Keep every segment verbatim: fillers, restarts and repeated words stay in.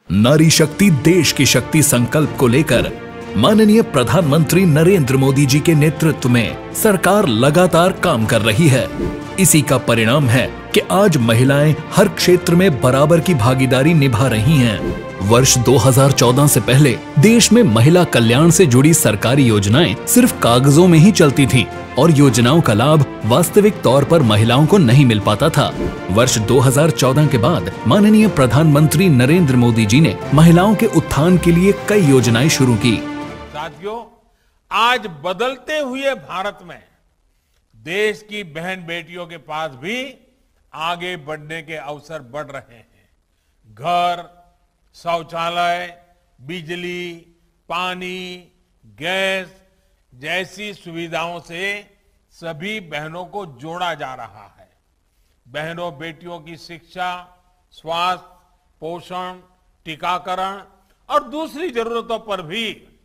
नारी शक्ति देश की शक्ति संकल्प को लेकर माननीय प्रधानमंत्री नरेंद्र मोदी जी के नेतृत्व में सरकार लगातार काम कर रही है। इसी का परिणाम है कि आज महिलाएं हर क्षेत्र में बराबर की भागीदारी निभा रही हैं। वर्ष दो हज़ार चौदह से पहले देश में महिला कल्याण से जुड़ी सरकारी योजनाएं सिर्फ कागजों में ही चलती थीं और योजनाओं का लाभ वास्तविक तौर पर महिलाओं को नहीं मिल पाता था। वर्ष दो हज़ार चौदह के बाद माननीय प्रधानमंत्री नरेंद्र मोदी जी ने महिलाओं के उत्थान के लिए कई योजनाएं शुरू की। साथियों, आज बदलते हुए भारत में देश की बहन बेटियों के पास भी आगे बढ़ने के अवसर बढ़ रहे हैं। घर, शौचालय, बिजली, पानी, गैस जैसी सुविधाओं से सभी बहनों को जोड़ा जा रहा है। बहनों बेटियों की शिक्षा, स्वास्थ्य, पोषण, टीकाकरण और दूसरी जरूरतों पर भी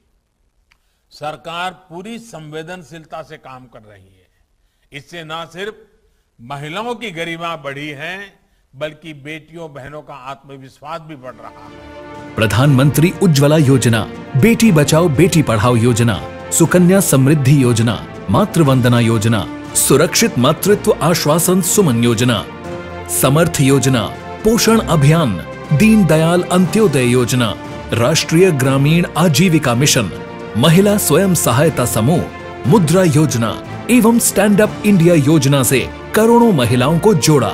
सरकार पूरी संवेदनशीलता से काम कर रही है। इससे न सिर्फ महिलाओं की गरिमा बढ़ी है, बल्कि बेटियों बहनों का आत्मविश्वास भी बढ़ रहा है। प्रधानमंत्री उज्ज्वला योजना, बेटी बचाओ बेटी पढ़ाओ योजना, सुकन्या समृद्धि योजना, मातृ वंदना योजना, सुरक्षित मातृत्व आश्वासन सुमन योजना, समर्थ योजना, पोषण अभियान, दीन दयाल अंत्योदय योजना, राष्ट्रीय ग्रामीण आजीविका मिशन, महिला स्वयं सहायता समूह, मुद्रा योजना एवं स्टैंड अप इंडिया योजना से करोड़ों महिलाओं को जोड़ा।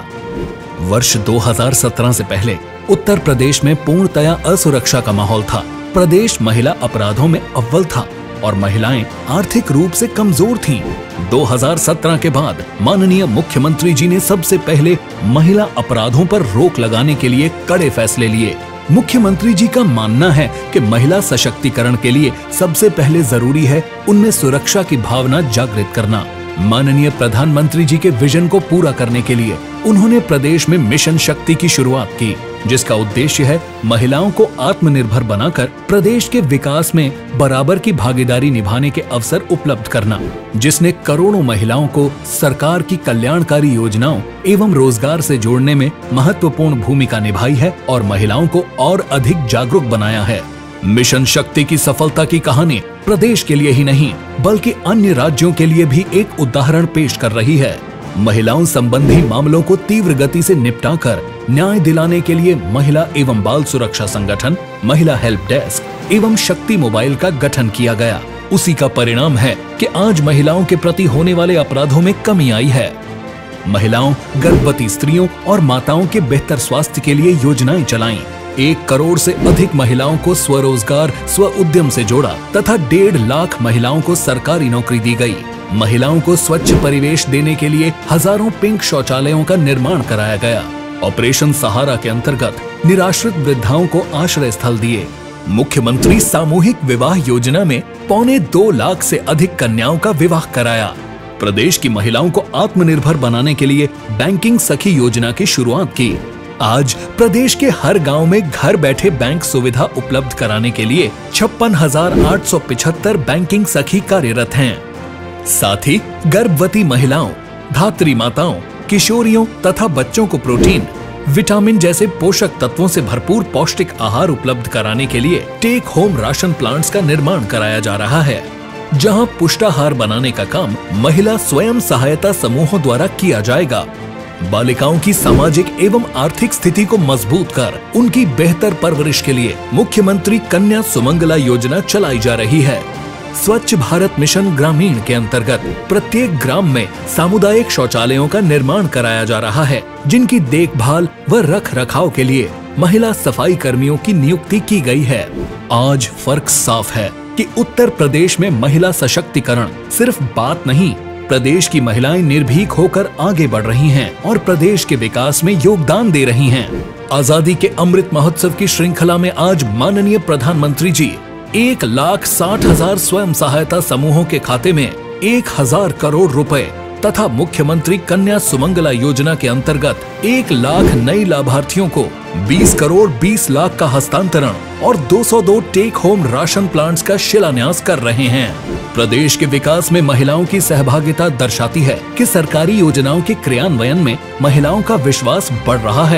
वर्ष दो हज़ार सत्रह से पहले उत्तर प्रदेश में पूर्णतया असुरक्षा का माहौल था। प्रदेश महिला अपराधों में अव्वल था और महिलाएं आर्थिक रूप से कमजोर थीं। दो हज़ार सत्रह के बाद माननीय मुख्यमंत्री जी ने सबसे पहले महिला अपराधों पर रोक लगाने के लिए कड़े फैसले लिए। मुख्यमंत्री जी का मानना है कि महिला सशक्तिकरण के लिए सबसे पहले जरूरी है उनमें सुरक्षा की भावना जागृत करना। माननीय प्रधानमंत्री जी के विजन को पूरा करने के लिए उन्होंने प्रदेश में मिशन शक्ति की शुरुआत की, जिसका उद्देश्य है महिलाओं को आत्मनिर्भर बनाकर प्रदेश के विकास में बराबर की भागीदारी निभाने के अवसर उपलब्ध करना, जिसने करोड़ों महिलाओं को सरकार की कल्याणकारी योजनाओं एवं रोजगार से जोड़ने में महत्वपूर्ण भूमिका निभाई है और महिलाओं को और अधिक जागरूक बनाया है। मिशन शक्ति की सफलता की कहानी प्रदेश के लिए ही नहीं बल्कि अन्य राज्यों के लिए भी एक उदाहरण पेश कर रही है। महिलाओं संबंधी मामलों को तीव्र गति से निपटाकर न्याय दिलाने के लिए महिला एवं बाल सुरक्षा संगठन, महिला हेल्प डेस्क एवं शक्ति मोबाइल का गठन किया गया। उसी का परिणाम है कि आज महिलाओं के प्रति होने वाले अपराधों में कमी आई है। महिलाओं, गर्भवती स्त्रियों और माताओं के बेहतर स्वास्थ्य के लिए योजनाएं चलाईं। एक करोड़ से अधिक महिलाओं को स्वरोजगार, स्व उद्यम से जोड़ा तथा डेढ़ लाख महिलाओं को सरकारी नौकरी दी गई। महिलाओं को स्वच्छ परिवेश देने के लिए हजारों पिंक शौचालयों का निर्माण कराया गया। ऑपरेशन सहारा के अंतर्गत निराश्रित वृद्धाओं को आश्रय स्थल दिए। मुख्यमंत्री सामूहिक विवाह योजना में पौने दो लाख से अधिक कन्याओं का विवाह कराया। प्रदेश की महिलाओं को आत्मनिर्भर बनाने के लिए बैंकिंग सखी योजना की शुरुआत की। आज प्रदेश के हर गांव में घर बैठे बैंक सुविधा उपलब्ध कराने के लिए छप्पन हजार आठ सौ पिछहत्तर बैंकिंग सखी कार्यरत हैं। साथ ही गर्भवती महिलाओं, धात्री माताओं, किशोरियों तथा बच्चों को प्रोटीन, विटामिन जैसे पोषक तत्वों से भरपूर पौष्टिक आहार उपलब्ध कराने के लिए टेक होम राशन प्लांट्स का निर्माण कराया जा रहा है, जहां पुष्टाहार बनाने का काम महिला स्वयं सहायता समूहों द्वारा किया जाएगा। बालिकाओं की सामाजिक एवं आर्थिक स्थिति को मजबूत कर उनकी बेहतर परवरिश के लिए मुख्यमंत्री कन्या सुमंगला योजना चलाई जा रही है। स्वच्छ भारत मिशन ग्रामीण के अंतर्गत प्रत्येक ग्राम में सामुदायिक शौचालयों का निर्माण कराया जा रहा है, जिनकी देखभाल व रख रखाव के लिए महिला सफाई कर्मियों की नियुक्ति की गई है। आज फर्क साफ है कि उत्तर प्रदेश में महिला सशक्तिकरण सिर्फ बात नहीं, प्रदेश की महिलाएं निर्भीक होकर आगे बढ़ रही हैं और प्रदेश के विकास में योगदान दे रही हैं। आजादी के अमृत महोत्सव की श्रृंखला में आज माननीय प्रधानमंत्री जी एक लाख साठ हजार स्वयं सहायता समूहों के खाते में एक हजार करोड़ रुपए तथा मुख्यमंत्री कन्या सुमंगला योजना के अंतर्गत एक लाख नई लाभार्थियों को बीस करोड़ बीस लाख का हस्तांतरण और दो सौ दो टेक होम राशन प्लांट्स का शिलान्यास कर रहे हैं। प्रदेश के विकास में महिलाओं की सहभागिता दर्शाती है कि सरकारी योजनाओं के क्रियान्वयन में महिलाओं का विश्वास बढ़ रहा है।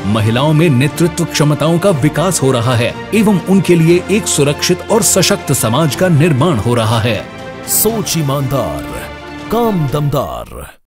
महिलाओं में नेतृत्व क्षमताओं का विकास हो रहा है एवं उनके लिए एक सुरक्षित और सशक्त समाज का निर्माण हो रहा है। सोच ईमानदार, काम दमदार।